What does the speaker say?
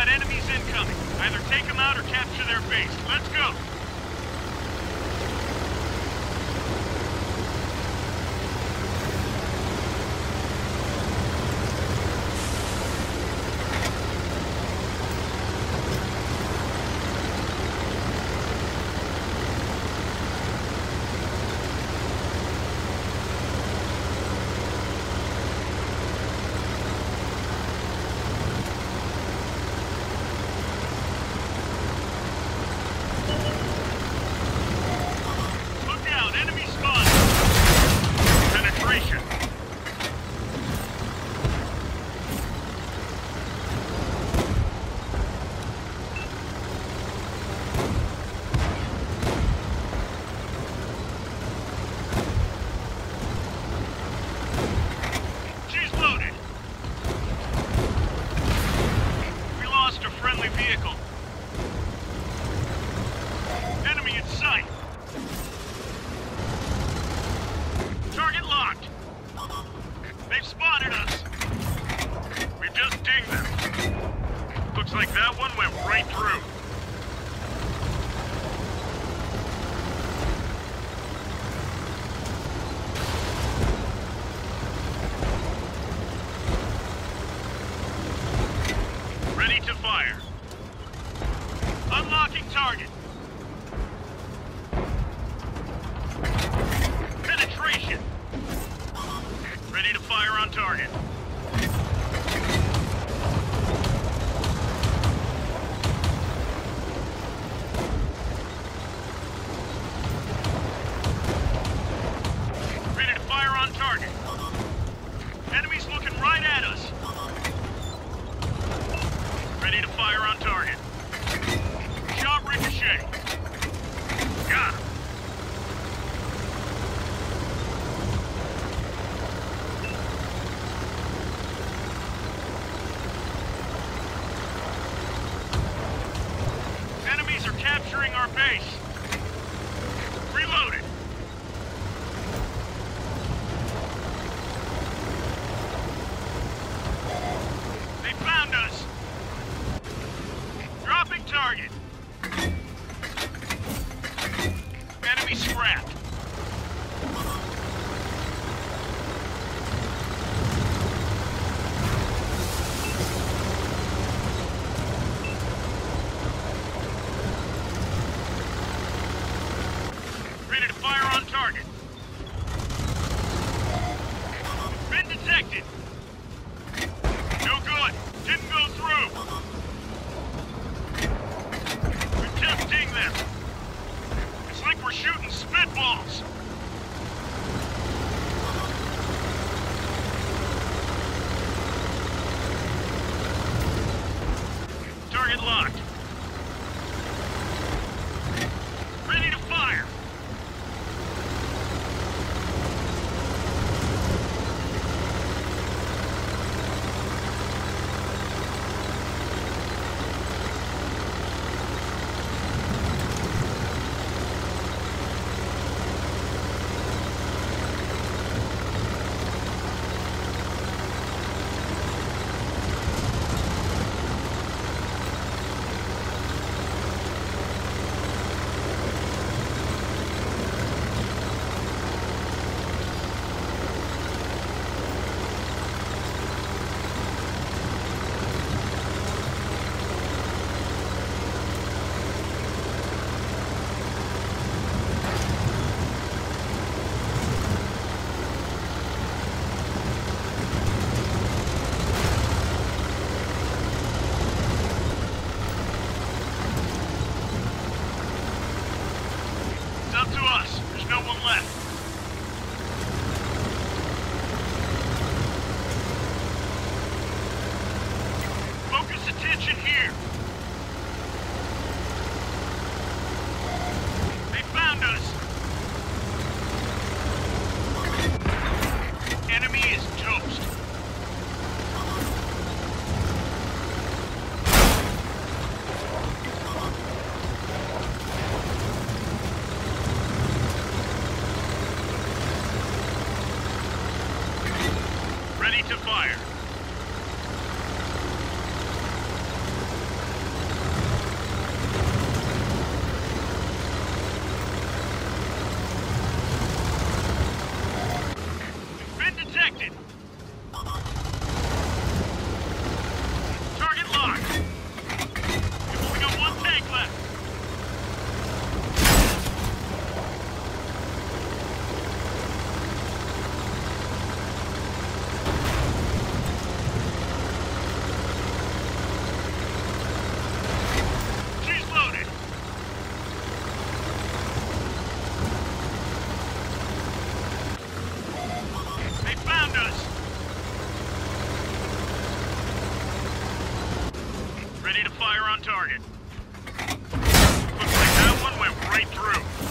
got enemies incoming. Either take them out or capture their base. Let's go! Like that one went right through. Ready to fire. Unlocking target. Penetration. Ready to fire on target. Target. Enemies looking right at us. Ready to fire on target. Shot ricochet. Got him. Enemies are capturing our base. Reloaded. Found us! Dropping target! Enemy scrapped! Ready to fire on target! Been detected! No good! Didn't go through! We're just dinged them! It's like we're shooting spitballs! Target locked. Ready to fire! Up to us. There's no one left. Focus attention here. They found us. Enemy is toast. Ready to fire. Ready to fire on target. Looks like that one went right through.